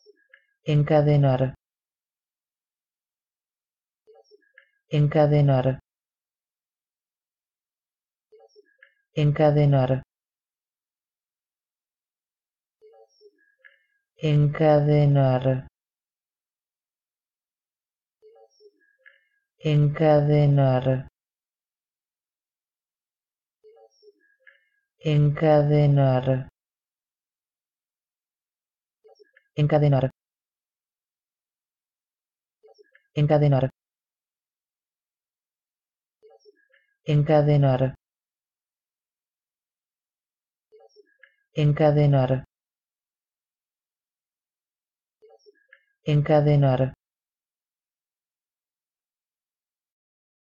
encadenar, encadenar, encadenar, encadenar, encadenar, encadenar, encadenar, encadenar, encadenar, encadenar, encadenar,